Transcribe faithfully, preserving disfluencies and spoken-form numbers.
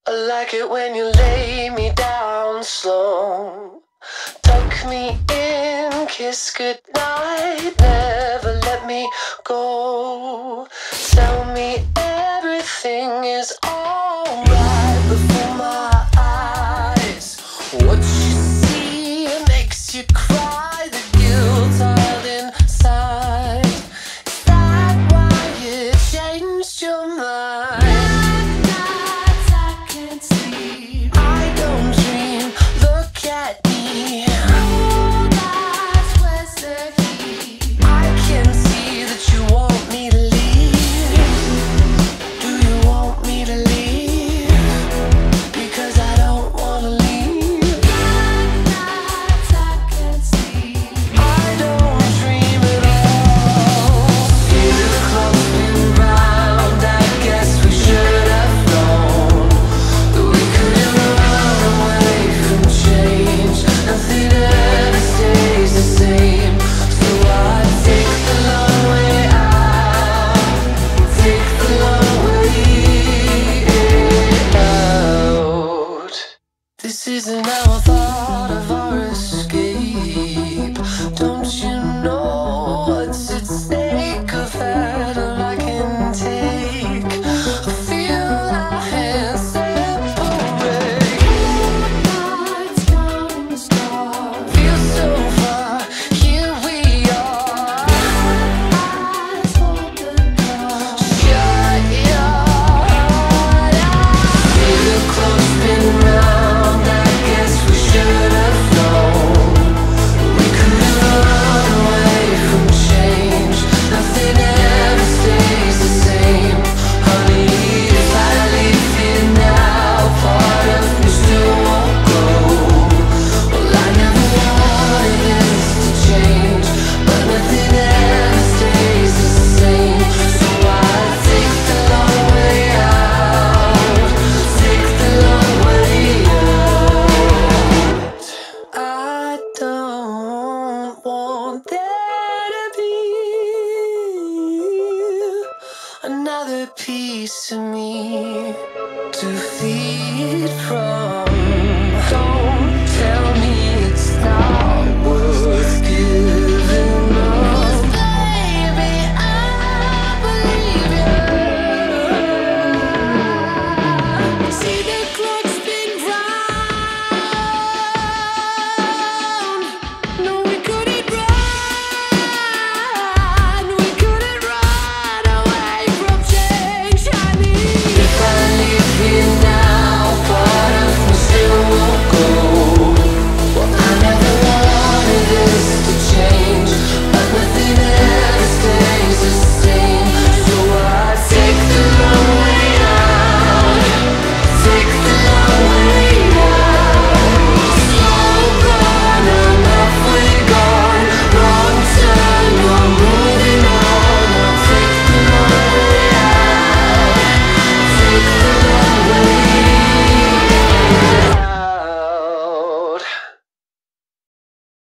I like it when you lay me down slow, tuck me in, kiss goodnight, never let me go. Tell me everything is alright before my eyes. What you see makes you cry, the guilt all inside. Is that why you changed your mind? This isn't our thought of our escape. Don't you know what's at stake? Of that all I can take. I feel our hands separate. Moonlight's counting the stars. Feel so far, here we are. Eyes hold the dark. Shut your heart out. Feel close, been round. Another piece of me to feed from.